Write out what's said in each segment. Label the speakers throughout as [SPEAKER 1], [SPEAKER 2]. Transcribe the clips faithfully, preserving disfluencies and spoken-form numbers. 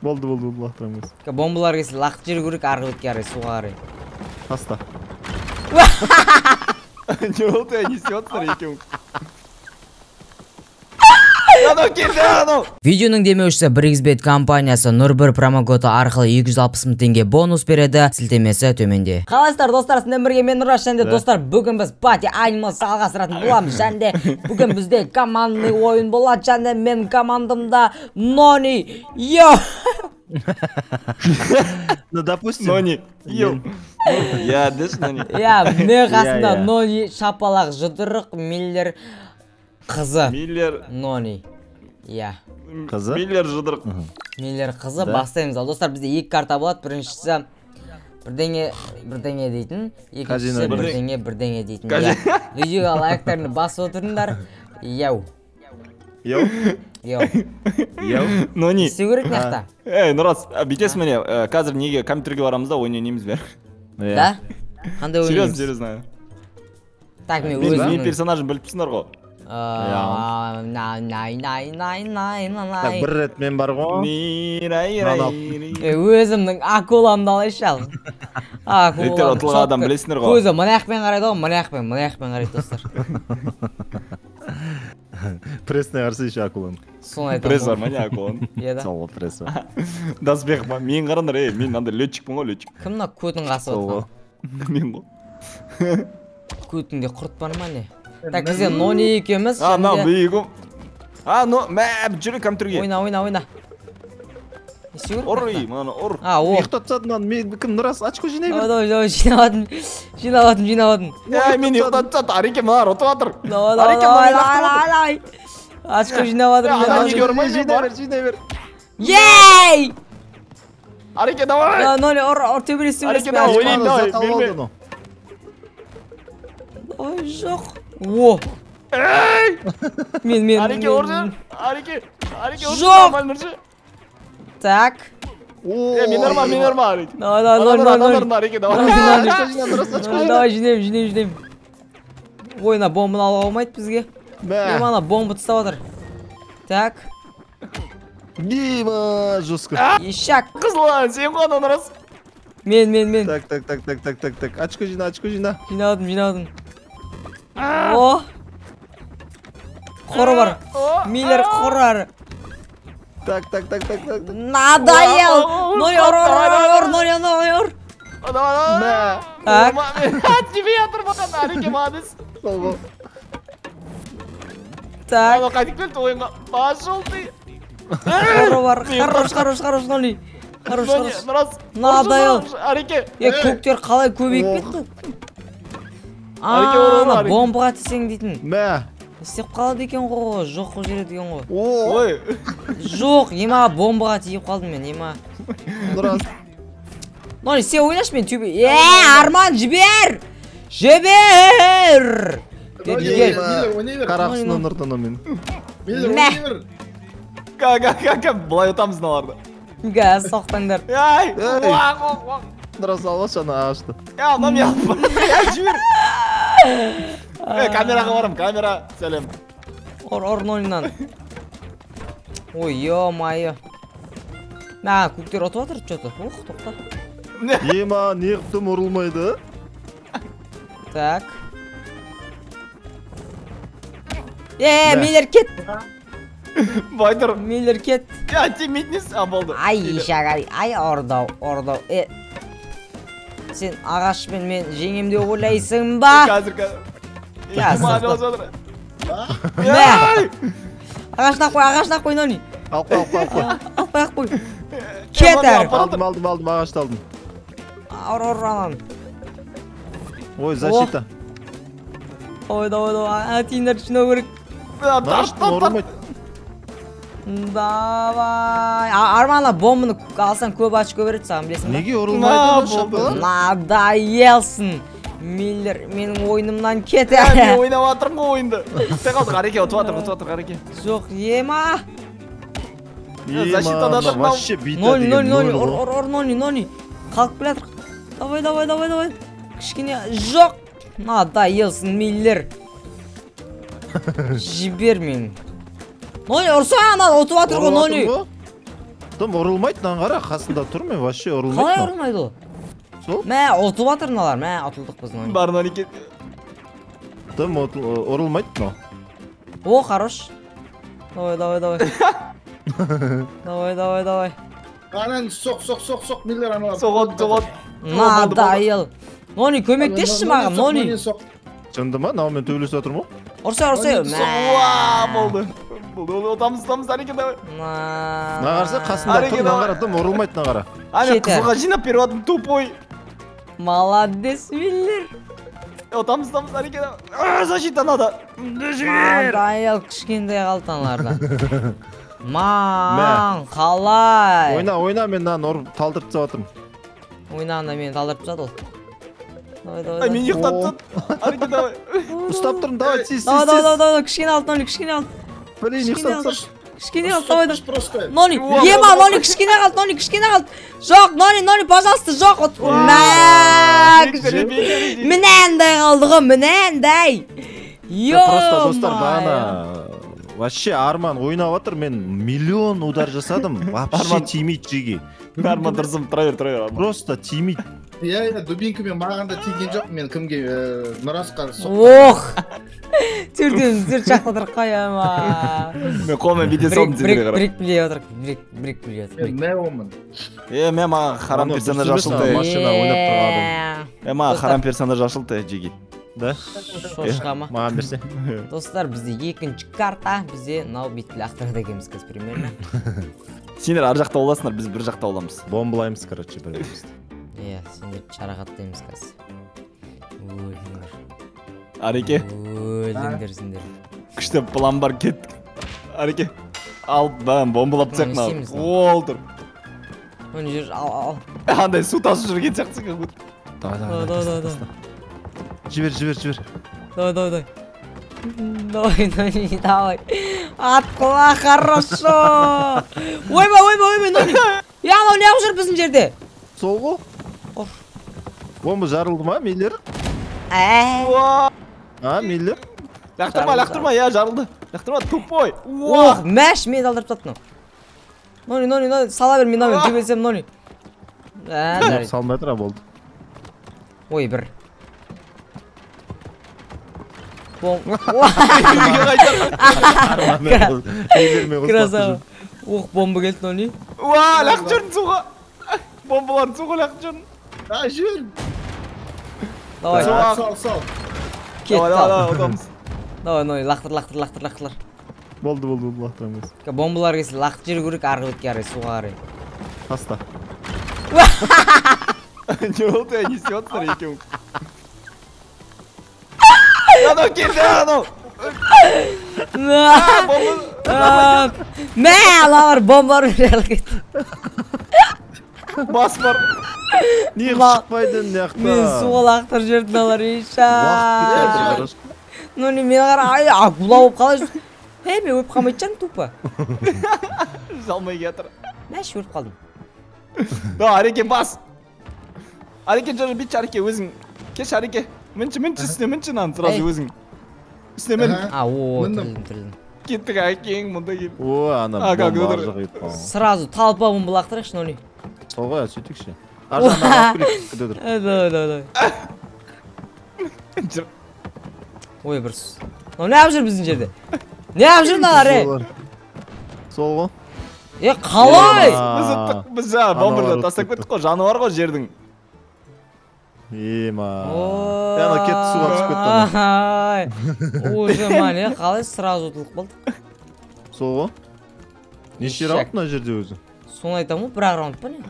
[SPEAKER 1] Болду, болду, болду, лақтырам кез.
[SPEAKER 2] Бомбалар келсе лақтырып жіберу керек, арғы бетке қарай, суға қарай.
[SPEAKER 1] Таста.
[SPEAKER 3] Не болды, не істеватсыздар екеуің. Анау келді, анау.
[SPEAKER 2] Видеоның демеушісі бір икс бет компаниясы нөл бір промокоды арқылы екі жүз алпыс мың теңге бонус береді. Сілтемесі төменде. Қалайсыздар достар, сіздермен бірге мен Нұраш, және достар, бүгін біз пати анимасы жалғастыратын боламыз. Және бүгін бізде командный ойын болады. Және мен командамда Нони. Йо!
[SPEAKER 1] Ну, допустим.
[SPEAKER 3] Нони. Йо. Я, деш, Нони.
[SPEAKER 2] Я, мен қасында Нони, шапалақ, жұдырық, Миллер қызы.
[SPEAKER 3] Миллер.
[SPEAKER 2] Нони. Я.
[SPEAKER 1] Қызы?
[SPEAKER 3] Миллер жұдырық.
[SPEAKER 2] Миллер қызы. Бастаймыз. Достар, бізде екі карта болады. Біріншісі бірдеңе бірдеңе дейтін, екіншісі бірдеңе бірдеңе дейтін. Видеоға лайктарны басып отырыңдар. Яу.
[SPEAKER 1] Яу?
[SPEAKER 2] Яу.
[SPEAKER 1] Яу?
[SPEAKER 2] Нони. Істеу керек мақта.
[SPEAKER 3] Эй, Нұрас, бүйтесіз міне, қазір неге компьютерге барамыз да ойнаймыз бер.
[SPEAKER 2] Да? Қандай ойнаймыз?
[SPEAKER 3] Серьезно, серьезно.
[SPEAKER 2] Так, мен
[SPEAKER 3] өзімнің.
[SPEAKER 2] өзімнің.
[SPEAKER 3] Мен персонажын біліп тұрсыңдар ғой.
[SPEAKER 2] Най, най, най, най, най, най.
[SPEAKER 1] Так, бір рет мен бар ғой.
[SPEAKER 2] Өзімнің акуламды алайшы ал.
[SPEAKER 3] Өйтер отылға адам білесіңдер ғой.
[SPEAKER 2] Көзі мұнаяқпен қарайды ғой, мұнаяқпен, мұнаяқпен қарайды достар.
[SPEAKER 1] Пресіне қарсы еще акулан.
[SPEAKER 3] Пресс бар ма не акулан?
[SPEAKER 1] Сол пресс бар.
[SPEAKER 3] Дасбек ба, мен қарандар, ей, мен андай летчикпін ғой, летчик.
[SPEAKER 2] Кім мына көтің қасы отқан?
[SPEAKER 3] Мен ғой.
[SPEAKER 2] Көтіңде құрт бар ма не? Так, бізде Нони екеміз.
[SPEAKER 3] А, мынау бейгім. А, ну, мәп, жүрі компьютерге.
[SPEAKER 2] Ойна, ойна, ойна.
[SPEAKER 3] Ұр, ей, мынаны ұр.
[SPEAKER 2] А, о.
[SPEAKER 1] Ұйықтатсадың, мен кім Нұрас, очко жинай бер.
[SPEAKER 2] Давай, давай, жинавадым. Жинавадым, жинавадым.
[SPEAKER 3] Ей, мен ұйықтатсад, Ареке мынар, отып атыр.
[SPEAKER 2] Давай, давай, давай, давай, давай. Очко жинавадым.
[SPEAKER 3] Ана не көрмей,
[SPEAKER 1] жинай бер, жинай бер.
[SPEAKER 2] Ей!
[SPEAKER 3] Ареке, давай.
[SPEAKER 2] Нони, ұр, төбелес, төбелес.
[SPEAKER 3] Ареке, давай, ойнайын, давай, берме.
[SPEAKER 2] Давай, жоқ. О!
[SPEAKER 3] Эй!
[SPEAKER 2] Мен, мен,
[SPEAKER 3] Ареке, оржын. Ареке, Ареке, оржын.
[SPEAKER 2] Жоқ!
[SPEAKER 3] Нормально, нұршы.
[SPEAKER 2] Так.
[SPEAKER 3] Е, мен нормал, мен нормал, Ареке.
[SPEAKER 2] Давай, давай, Нони, Нони, Нони.
[SPEAKER 3] Ареке, давай.
[SPEAKER 2] Давай, жинайым, жинайым, жинайым. Ойна, бомбаны алуға болмайды бізге. Мен ана бомба тастап отыр. Так.
[SPEAKER 1] Дима, жестко.
[SPEAKER 2] Ешак.
[SPEAKER 3] Қызлан, сен ғой ана Нұрас.
[SPEAKER 2] Мен, мен, мен.
[SPEAKER 1] Так, так, так, так, так, так, так. Очко жина, очко жина.
[SPEAKER 2] Жинавадым, жинавадым. О! Қоры бар. Миллер қоры бар.
[SPEAKER 1] Так, так, так, так, так.
[SPEAKER 2] Надоел! Ной, ор, ор, ор, ор, ной, ной, ор.
[SPEAKER 3] Давай,
[SPEAKER 2] Так.
[SPEAKER 3] Тебе ятыр бақан, Ареке, молодец.
[SPEAKER 2] Так.
[SPEAKER 3] Ана қайтып келді ойынға. Пошел ты.
[SPEAKER 2] Қоры бар. Хорош, хорош, хорош, Нони. Хорош, хорош.
[SPEAKER 3] Нұрас.
[SPEAKER 2] Надоел.
[SPEAKER 3] Ареке.
[SPEAKER 2] Е, көктер қалай көбейіп кетті? Ана бомбаға тесең дейтін.
[SPEAKER 1] Мә.
[SPEAKER 2] Істеп қалады екен ғой, жоқ қой жереді екен ғой.
[SPEAKER 3] Ой.
[SPEAKER 2] Жоқ, ема бомбаға тиіп қалдым мен, ема.
[SPEAKER 1] Нұрас.
[SPEAKER 2] Нони, сен ойнаш мен түйбе. Е, Арман, жібер! Жібер!
[SPEAKER 1] Қарақсына нұртына мен.
[SPEAKER 2] Мә!
[SPEAKER 3] Ка-ка, ка-ка, былай ұтамыз наларды.
[SPEAKER 2] Га, соқтаңдар.
[SPEAKER 3] Ай!
[SPEAKER 1] Нұрас алғаш ана ағашты.
[SPEAKER 3] Я, мынау мен алып. Я, жібер! Е, камераға барам, камера, сәлем.
[SPEAKER 2] Ор, ор, Нонинан. Ой, ё-майо. Мә, көктер отып атыр, что-то. Ух, тоқта.
[SPEAKER 1] Ема, не қыптым ұрылмайды?
[SPEAKER 2] Так. Е, Миллер кет!
[SPEAKER 3] Байтыр.
[SPEAKER 2] Миллер кет!
[SPEAKER 3] Я, тимейтнес, а, болды.
[SPEAKER 2] Ай, ишағай, ай, ордау, ордау. Е, сен ағашпен мен жеңем деп ойлайсың ба?
[SPEAKER 3] Қазір, қазір.
[SPEAKER 2] Я,
[SPEAKER 3] соқты.
[SPEAKER 2] Мә! Ағашына қой, ағашына қой, Нони.
[SPEAKER 1] Алып қой, алып қой, алып қой.
[SPEAKER 2] Алып қой, алып қой. Кет әрі.
[SPEAKER 1] Алдым, алдым, алдым, ағашты алдым.
[SPEAKER 2] Ор, ор, анан.
[SPEAKER 1] Ой, защита.
[SPEAKER 2] Ой, давай, давай, атиндер түшінау керек.
[SPEAKER 1] Наштың ұрылмайды.
[SPEAKER 2] Давай. Армана, бомбаны алсаң көп очко береді саған, білесің ба?
[SPEAKER 1] Неге ұрылмайды шапалар?
[SPEAKER 2] Надоелсің. Миллер, менің ойынымнан кет
[SPEAKER 3] Мен
[SPEAKER 2] әрі.
[SPEAKER 3] ойнап атырмын ғой ойынды. Тек қалдық, Ареке, ұтып атыр, ұтып атыр, Ареке.
[SPEAKER 2] Жоқ, ема.
[SPEAKER 3] Защитада да
[SPEAKER 1] вообще бита
[SPEAKER 2] Нони,
[SPEAKER 1] деген
[SPEAKER 2] Нони, Нони,
[SPEAKER 1] нөл
[SPEAKER 2] ор,
[SPEAKER 1] ғой.
[SPEAKER 2] ор, ор, Нони, Нони. Қалып келатыр. Давай, давай, давай, давай. Кішкене, жоқ. Надоелсің, Миллер. Жібер мен. Нони, ұрса, ана, ұтып атыр ғой, Нони.
[SPEAKER 1] Тым урылмайды мынаны қара, қасында тұр мен вообще
[SPEAKER 2] Қалай
[SPEAKER 1] урылмайды.
[SPEAKER 2] ұрмайды ол?
[SPEAKER 1] Сол?
[SPEAKER 2] Мә, отып атыр мыналар, мә, атылдық біз Нони.
[SPEAKER 3] Бар Нони кет.
[SPEAKER 1] Тым урылмайды мынау.
[SPEAKER 2] О, хорош. Давай, давай, давай. Давай, давай, давай.
[SPEAKER 4] Анан соқ, соқ, соқ, соқ, миллер ана.
[SPEAKER 3] Соғот, соғот.
[SPEAKER 2] Надайыл. Нони, көмектесші маған, Нони.
[SPEAKER 1] Шынды ма? Мынау мен төбелесіп отырмын ғой.
[SPEAKER 2] Ұрсай, ұрсай.
[SPEAKER 3] Уа, болды. Болды, отамыз, отамыз, Ареке давай.
[SPEAKER 1] Мына қараса қасында тұр, мына қара, тым урылмайды мына қара.
[SPEAKER 3] Ане,
[SPEAKER 2] Кетер.
[SPEAKER 3] қызылға жинап беріп атым, тупой.
[SPEAKER 2] Молодец, Миллер.
[SPEAKER 3] Отамыз, отамыз, Ареке давай. Защита надо.
[SPEAKER 2] Надайыл, кішкентай қалтаналардан. Маң, қалай?
[SPEAKER 1] Ойна, ойна, мен мынаны ұрып талдырып тастап жатырмын.
[SPEAKER 2] Ойнағанда мені талдырып тастады ол. Давай, давай,
[SPEAKER 3] Ай, мен
[SPEAKER 2] давай.
[SPEAKER 3] ұйықтаттым. Ареке давай.
[SPEAKER 1] Ұстап тұрмын, давай, тез,
[SPEAKER 2] Давай,
[SPEAKER 1] тез,
[SPEAKER 2] давай,
[SPEAKER 1] тез.
[SPEAKER 2] давай, кішкене алды, Нони, кішкене алды.
[SPEAKER 1] Блин,
[SPEAKER 2] Кішкене
[SPEAKER 1] ұстап
[SPEAKER 2] алды.
[SPEAKER 1] тастап.
[SPEAKER 2] Кішкене алды, давай, давай.
[SPEAKER 4] Просто.
[SPEAKER 2] Нони,
[SPEAKER 3] Уа,
[SPEAKER 2] ема,
[SPEAKER 3] уа,
[SPEAKER 2] Нони, кішкене қалды, Нони, кішкене қалды. Жоқ, Нони, Нони, пожалуйста, жоқ. от- Мә, кішкене. Мінәндай қалды ғой, мінәндай.
[SPEAKER 1] Просто достар,
[SPEAKER 2] Ё-моё.
[SPEAKER 1] бағана вообще Арман ойнап отыр, мен миллион удар жасадым, вообще
[SPEAKER 3] Арман-
[SPEAKER 1] тимейді жеге.
[SPEAKER 3] Арман тұрсым, тұра бер, тұра бер.
[SPEAKER 1] Просто тимейді.
[SPEAKER 4] Иә, иә, дубинкамен маған да тиген жоқ, мен кімге Нұрасқа соқ.
[SPEAKER 2] Ох. Түрден түр жақта тұрып қояма.
[SPEAKER 3] Мен қолмен видео салдым
[SPEAKER 2] Брик,
[SPEAKER 3] сендерге қарап.
[SPEAKER 2] брик біле отырық, брик, брик біле отырық.
[SPEAKER 4] Мен неомын.
[SPEAKER 3] Е, мен маған харам
[SPEAKER 1] Аны
[SPEAKER 3] персонаж
[SPEAKER 1] дұрыс емес,
[SPEAKER 3] ашылды.
[SPEAKER 1] ана машина ойнап тұрған
[SPEAKER 3] Е, маған харам персонаж ашылды, жеги.
[SPEAKER 1] Да?
[SPEAKER 2] Шошқа ма?
[SPEAKER 1] Маған берсе.
[SPEAKER 2] Достар, бізде екінші карта, бізде мынау бүйтіп лақтырады екенбіз қазір примерно.
[SPEAKER 3] Сендер ар жақта оласыңдар, біз бір жақта оламыз.
[SPEAKER 1] Бомбылаймыз, короче, бір бірімізді.
[SPEAKER 2] Иә, сендер шарағаттаймыз қазір. Өліңдер.
[SPEAKER 3] Ареке,
[SPEAKER 2] Өліңдер сендер.
[SPEAKER 3] күшті план бар, кеттік. Ареке, ал, бәм, бомбалап
[SPEAKER 2] Не
[SPEAKER 3] тсақ
[SPEAKER 2] істейміз
[SPEAKER 3] мына.
[SPEAKER 2] мына?
[SPEAKER 3] Ол тұр.
[SPEAKER 2] Оны жер, ал, ал.
[SPEAKER 3] Андай су тасып жүрген сияқтысың как будто.
[SPEAKER 1] Давай,
[SPEAKER 2] Давай,
[SPEAKER 1] давай,
[SPEAKER 2] давай,
[SPEAKER 1] давай.
[SPEAKER 2] давай.
[SPEAKER 1] Жібер, жібер, жібер.
[SPEAKER 2] Давай, давай, давай. Давай, Нони, давай. Атқыла, хорошо. Ойбай, ойбай, ойбай, Нони. Я, мынау не қылып жүр біздің жерде?
[SPEAKER 1] Сол ғой.
[SPEAKER 2] Оф.
[SPEAKER 1] Бомба жарылды ма, Миллер?
[SPEAKER 2] Әй.
[SPEAKER 3] Уа,
[SPEAKER 1] А, Миллер?
[SPEAKER 3] лақтырма, лақтырма, я жарылды. Лақтырма, тупой.
[SPEAKER 2] Ох, мәш, мені талдырып тастады мынау. Нони, Нони, Нони, сала бер, мен мынаумен төбелесем, Нони. Ә, жарайды.
[SPEAKER 1] Салмай тұра болды.
[SPEAKER 2] Ой, бір. Бом. Красава. Ох, бомба келді, Нони.
[SPEAKER 3] Уа, лақтырып жүрін суға. Бомбаларын суға лақтырып жүрін.
[SPEAKER 4] А, жүр.
[SPEAKER 2] Давай,
[SPEAKER 3] Суға.
[SPEAKER 4] Сал, сал.
[SPEAKER 2] кет,
[SPEAKER 3] Давай, давай,
[SPEAKER 2] тал.
[SPEAKER 3] давай, отамыз.
[SPEAKER 2] Давай, Нони, лақтыр, лақтыр, лақтыр, лақтыр.
[SPEAKER 1] Болды, болды, болды, лақтырамыз.
[SPEAKER 2] Бомбалар келсе, лақтыр жүру керек, арғы бетке қарай, суға қарай.
[SPEAKER 1] Таста.
[SPEAKER 3] Не болды, я несетсіңдер екеуің. Анау келді, анау.
[SPEAKER 2] Мә, алалар, бомбалар беріп кетті.
[SPEAKER 3] Бас бар.
[SPEAKER 1] Не
[SPEAKER 2] Ла-
[SPEAKER 1] шықпайды мына
[SPEAKER 2] Мен
[SPEAKER 1] жақта.
[SPEAKER 2] суға лақтыр жүрдім, алар, иша.
[SPEAKER 1] Уақыт кетеді.
[SPEAKER 2] Нони, мен қара, ай, акула болып қалай жүр. Ей, мен өліп қалмайды жаным, тупа.
[SPEAKER 3] Жалмай кетір.
[SPEAKER 2] Мәш, өліп қалдым.
[SPEAKER 3] Да, Ареке бас. Ареке жүрі бітші, Ареке өзің. Кеш, Ареке. Мінші, мінші, үстіне мінші нан, сразу
[SPEAKER 2] Ей.
[SPEAKER 3] өзің. Үстіне мін.
[SPEAKER 4] Ага.
[SPEAKER 2] А, о,
[SPEAKER 4] Міндім.
[SPEAKER 2] тілдім, тілдім.
[SPEAKER 3] Кеттік, Әкең, мұнда кел.
[SPEAKER 1] О, ана
[SPEAKER 3] А, как
[SPEAKER 1] бомба
[SPEAKER 3] өтір.
[SPEAKER 1] ар жағы етіп қалған.
[SPEAKER 2] Сразу талпа бомба лақтырайықшы, Нони.
[SPEAKER 1] Сол ғой, сөйтейікші. Ар жағынан алып көрейік, кіді отыр.
[SPEAKER 2] Э, давай, давай, давай.
[SPEAKER 3] Жүр.
[SPEAKER 2] Ой, бір сұс. Мынау не алып жүр біздің жерде? Не алып жүр мыналар, ей?
[SPEAKER 1] Сол- Сол ғой.
[SPEAKER 2] Е, қалай?
[SPEAKER 1] Ема.
[SPEAKER 3] Біз ұттық, біз жаңа бомбырды
[SPEAKER 1] Аналар
[SPEAKER 3] тастап
[SPEAKER 1] ұттық.
[SPEAKER 3] кеттік қой, жануар ғой жердің.
[SPEAKER 1] Ема.
[SPEAKER 2] Ой,
[SPEAKER 1] Ана кетті суға түсіп кетті ана.
[SPEAKER 2] Уже мане, қалай сразу ұтылып қалды?
[SPEAKER 1] Сол ғой. Неше
[SPEAKER 2] Ешек.
[SPEAKER 1] раунд мына жерде өзі?
[SPEAKER 2] Соны айтамын ғой, бір ақ раунд па не?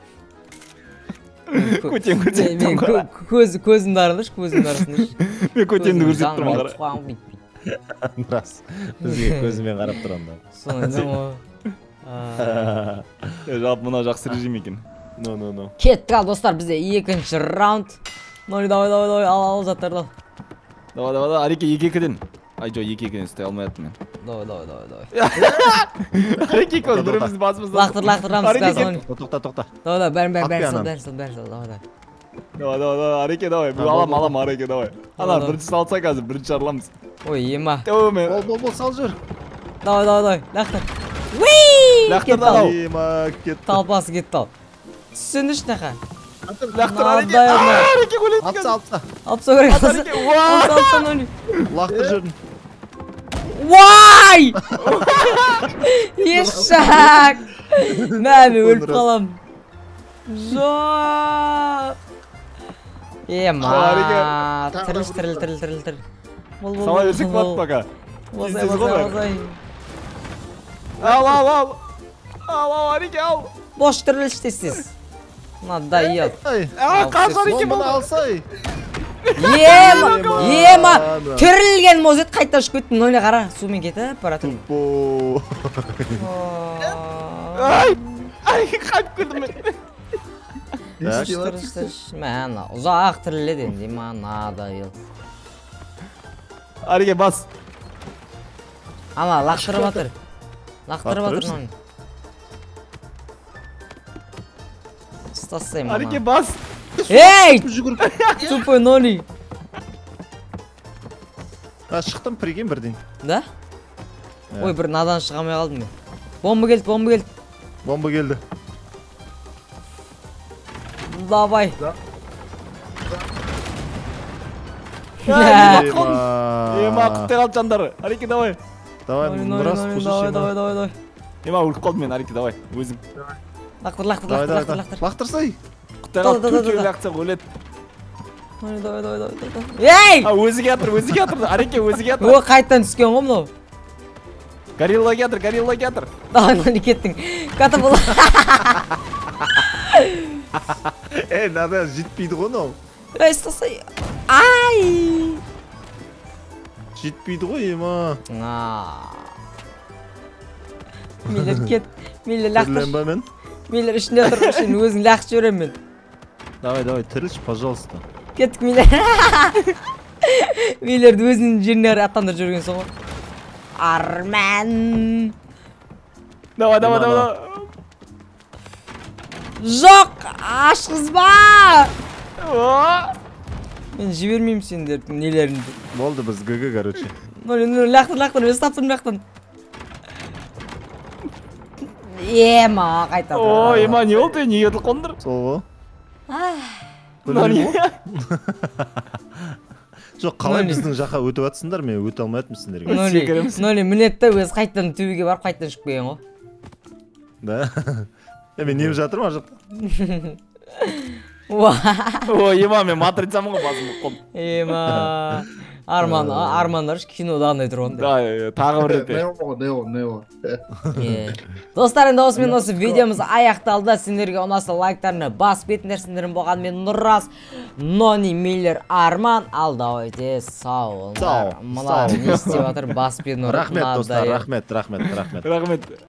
[SPEAKER 3] Көтен, көтен.
[SPEAKER 2] Мен кө- көз, көзімді аралашы, көзімді арасындашы.
[SPEAKER 3] Мен көтенді көрсетіп тұрмын қара.
[SPEAKER 2] қара.
[SPEAKER 1] Рас. Бізге көзімен қарап тұрғанда.
[SPEAKER 2] Соны айтамын ғой. А.
[SPEAKER 3] Жалпы мына жақсы режим екен.
[SPEAKER 1] No, no, no.
[SPEAKER 2] Кеттік ал достар, бізде екінші раунд. Нони, давай, давай, давай, ал, ал, заттарды ал.
[SPEAKER 3] Давай, давай, давай, Ареке екі екіден. Ай, жоқ, екі екіден істей алмай аттым мен.
[SPEAKER 2] Давай, давай, давай, давай.
[SPEAKER 3] Ареке екеуіміз бірімізді басымыздан.
[SPEAKER 2] Лақтыр, лақтырамыз
[SPEAKER 3] Ареке,
[SPEAKER 2] қазір, Нони.
[SPEAKER 1] Тоқта, тоқта.
[SPEAKER 2] Давай, давай, бәрін, бәрін,
[SPEAKER 1] Атпай
[SPEAKER 2] бәрін сал,
[SPEAKER 1] анам.
[SPEAKER 2] бәрін сал, бәрін сал, давай, давай.
[SPEAKER 3] Давай, давай, давай, Ареке, давай. Бұл
[SPEAKER 1] Ha,
[SPEAKER 3] алам,
[SPEAKER 1] бол,
[SPEAKER 3] алам, Ареке, давай. Ана,
[SPEAKER 2] Давай,
[SPEAKER 3] бірінші салса қазір, бірінші арыламыз.
[SPEAKER 2] Ой, ема.
[SPEAKER 3] Тәуі мен.
[SPEAKER 1] Бол, бол, бол, сал жүр.
[SPEAKER 2] Давай, давай, давай, лақтыр. Уи!
[SPEAKER 3] Лақтырды
[SPEAKER 2] Кетті ал.
[SPEAKER 3] анау.
[SPEAKER 1] Ема кетті.
[SPEAKER 2] Талпасы кетті ал. Түсінді шнақа.
[SPEAKER 3] Лақтыр Ареке.
[SPEAKER 2] Надай ана.
[SPEAKER 3] Ареке өледі
[SPEAKER 1] Атса,
[SPEAKER 3] қазір.
[SPEAKER 1] атса.
[SPEAKER 2] Алып со керек.
[SPEAKER 3] Ареке, уа!
[SPEAKER 2] Алып алып нони.
[SPEAKER 1] Лақтыр жерін.
[SPEAKER 2] Вай! Ешак! Мәме өліп қалам. Жоқ. Ема.
[SPEAKER 3] Ареке.
[SPEAKER 2] Тіріл, тіріл, тіріл, тіріл, тіріл. Бол, бол,
[SPEAKER 3] Сама
[SPEAKER 2] бол,
[SPEAKER 3] өсік
[SPEAKER 2] бол.
[SPEAKER 3] бат пока.
[SPEAKER 2] Бозай,
[SPEAKER 3] Кездесіз
[SPEAKER 2] бозай,
[SPEAKER 3] ғой.
[SPEAKER 2] бозай.
[SPEAKER 3] Ал, ал, ал. Ал, ал, Ареке, ал.
[SPEAKER 2] Бош тіріл іштесіз. Надай ел.
[SPEAKER 1] Ай.
[SPEAKER 3] А, қаз Ареке
[SPEAKER 1] Бомбаны
[SPEAKER 3] болды.
[SPEAKER 1] алсай.
[SPEAKER 2] Ема, ема.
[SPEAKER 1] Ана.
[SPEAKER 2] Тірілген мозет қайта ұшып кетті. Нойна қара. Сумен кетіп бара тұр.
[SPEAKER 1] Тупо.
[SPEAKER 3] Ай, Ареке қайтып келдім мен.
[SPEAKER 4] Не
[SPEAKER 1] Так.
[SPEAKER 4] істеп
[SPEAKER 2] Тіріш, тіріш. Мәна, ұзақ тіріледі енді. Надай ел.
[SPEAKER 3] Ареке бас.
[SPEAKER 2] Ана, лақтырып атыр. Лақтырып атыр
[SPEAKER 1] Лақтырырсың?
[SPEAKER 2] нони. Стасайм
[SPEAKER 3] Ареке
[SPEAKER 2] ана.
[SPEAKER 3] бас.
[SPEAKER 2] Эй!
[SPEAKER 1] Жүгір.
[SPEAKER 2] Тупой нони.
[SPEAKER 1] А, шықтым прикинь бірден.
[SPEAKER 2] Да?
[SPEAKER 1] Иә.
[SPEAKER 2] Ой, бір надан шыға алмай қалдым мен. Бомба келді, бомба келді.
[SPEAKER 1] Бомба келді.
[SPEAKER 2] Давай.
[SPEAKER 3] Ема,
[SPEAKER 1] Ема.
[SPEAKER 3] құттай қалды жандары. Ареке, давай.
[SPEAKER 1] Давай,
[SPEAKER 2] Нони, нони,
[SPEAKER 1] Нұрас
[SPEAKER 2] нони,
[SPEAKER 1] қушы
[SPEAKER 2] давай,
[SPEAKER 1] сені.
[SPEAKER 2] давай, давай, давай.
[SPEAKER 3] Ема, өліп қалды мен, Ареке, давай. Өзің.
[SPEAKER 2] Лақтыр, лақтыр,
[SPEAKER 1] Давай,
[SPEAKER 2] лақтыр,
[SPEAKER 1] давай,
[SPEAKER 2] лақтыр,
[SPEAKER 1] давай.
[SPEAKER 2] лақтыр.
[SPEAKER 1] Лақтырсай.
[SPEAKER 3] Құттай
[SPEAKER 2] Да,
[SPEAKER 3] қалды,
[SPEAKER 2] да, да,
[SPEAKER 3] төртеуі
[SPEAKER 2] да, да.
[SPEAKER 3] лақтырсақ өледі.
[SPEAKER 2] Нони, давай, давай, давай, давай. Ей!
[SPEAKER 3] А, өзі кетір, өзі кетір. Ареке, өзі кетір.
[SPEAKER 2] О, қайттан түскен ғой мынау.
[SPEAKER 3] Горилла кетір, горилла кетір.
[SPEAKER 2] Давай, нони кеттің. Катапула.
[SPEAKER 1] Ей, надо жетпейді ғой мынау.
[SPEAKER 2] Ей, стасай. Ай!
[SPEAKER 1] Жетпейді ғой, ема.
[SPEAKER 2] Aa. Мейлер кет. Мейлер лақтыр.
[SPEAKER 1] Тіріленбе мен.
[SPEAKER 2] Мейлер ішінде тұрып үшін өзің лақтырып жіберем мен.
[SPEAKER 1] Давай, давай, тірілші, пожалуйста.
[SPEAKER 2] Кеттік мейлер. Мейлерді өзінің жеріне қарай аттандырып жүрген соң ғой. Арман.
[SPEAKER 3] Давай, давай,
[SPEAKER 1] Ема,
[SPEAKER 3] давай.
[SPEAKER 2] Жоқ, ашқызба.
[SPEAKER 3] О!
[SPEAKER 2] Мен жібермеймін сендердің нелеріңді.
[SPEAKER 1] Болды, біз ГГ, короче.
[SPEAKER 2] Ноли, ноли, лақтыр, лақтыр, өзі таптым лақтыр. Ема, қайта.
[SPEAKER 3] О, Ема, не болды? Неге ұтылып қондыр?
[SPEAKER 1] Сол ғой.
[SPEAKER 3] Нани?
[SPEAKER 1] Жоқ, қалай
[SPEAKER 2] Нони.
[SPEAKER 1] біздің жаққа өтіп атсыңдар, мен өте алмайтын сендерге.
[SPEAKER 2] Ноли,
[SPEAKER 3] Секіреміз.
[SPEAKER 2] ноли, мінетті өзі қайттан төбеге барып қайттан шығып келген ғой.
[SPEAKER 1] Да. Е, мен нем жатырмын ар жақта.
[SPEAKER 2] Уа.
[SPEAKER 3] О, Ема, мен матрицамын ғой басым болып қалды.
[SPEAKER 2] Ема. Арман, армандар кинодағындай тұрғандай.
[SPEAKER 3] Да, тағы бір рет.
[SPEAKER 4] Нео, нео, нео.
[SPEAKER 2] Е. Достар, енді осымен осы видеомыз аяқталды. Сендерге ұнаса лайктарны басып кетіңдер. Сендердің болған мен Нұрас, Нони, Миллер, Арман. Ал давайте сау болыңдар.
[SPEAKER 1] Сау,
[SPEAKER 2] Мына
[SPEAKER 1] сау.
[SPEAKER 2] не істеп жатыр басып кетің.
[SPEAKER 1] Рахмет, достар, рахмет, рахмет, рахмет.
[SPEAKER 3] Рахмет.